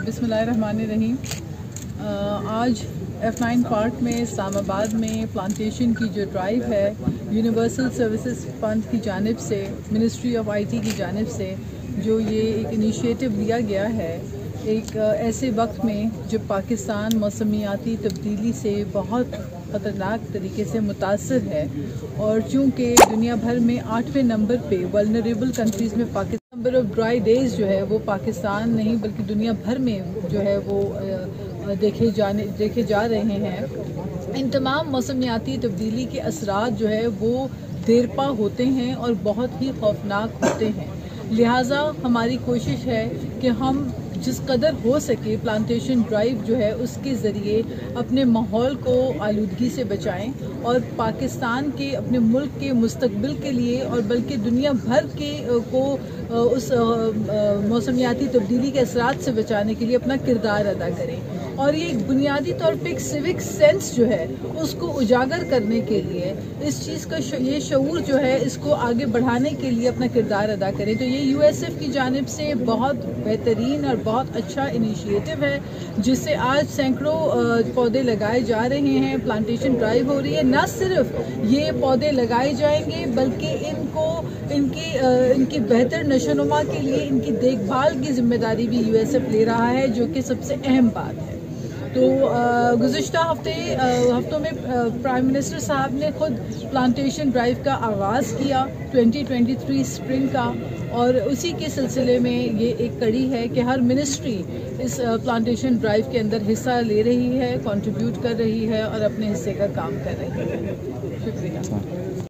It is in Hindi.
बिस्मिल्लाहिर्रहमानिर्रहीम। आज F9 पार्क में इस्लामाबाद में प्लांटेशन की जो ड्राइव है यूनिवर्सल सर्विसेज फंड की जानिब से, मिनिस्ट्री ऑफ IT की जानिब से जो ये एक इनिशिएटिव लिया गया है, एक ऐसे वक्त में जब पाकिस्तान मौसमियाती तब्दीली से बहुत ख़तरनाक तरीके से मुतासर है और चूँकि दुनिया भर में 8वें नंबर पे वल्नरेबल कंट्रीज़ में Pakistan number of dry days जो है वो पाकिस्तान नहीं बल्कि दुनिया भर में जो है वो देखे जा रहे हैं। इन तमाम मौसमियाती तब्दीली के असरात जो है वो देरपा होते हैं और बहुत ही खौफनाक होते हैं। लिहाजा हमारी कोशिश है कि हम जिस कदर हो सके प्लांटेशन ड्राइव जो है उसके ज़रिए अपने माहौल को आलूदगी से बचाएं और पाकिस्तान के अपने मुल्क के मुस्तकबिल के लिए और बल्कि दुनिया भर के को उस मौसमियाती तब्दीली के असरात से बचाने के लिए अपना किरदार अदा करें। और ये एक बुनियादी तौर पे एक सिविक सेंस जो है उसको उजागर करने के लिए इस चीज़ का ये शऊर जो है इसको आगे बढ़ाने के लिए अपना किरदार अदा करें। तो ये USF की जानिब से बहुत बेहतरीन और बहुत अच्छा इनिशिएटिव है जिससे आज सैकड़ों पौधे लगाए जा रहे हैं, प्लांटेशन ड्राइव हो रही है। न सिर्फ ये पौधे लगाए जाएंगे बल्कि इनकी बेहतर नशोनुमा के लिए इनकी देखभाल की जिम्मेदारी भी USF ले रहा है, जो कि सबसे अहम बात है। तो गुज़िश्ता हफ्तों में प्राइम मिनिस्टर साहब ने खुद प्लांटेशन ड्राइव का आगाज़ किया 2023 स्प्रिंग का, और उसी के सिलसिले में ये एक कड़ी है कि हर मिनिस्ट्री इस प्लांटेशन ड्राइव के अंदर हिस्सा ले रही है, कंट्रीब्यूट कर रही है और अपने हिस्से का काम कर रही है। शुक्रिया।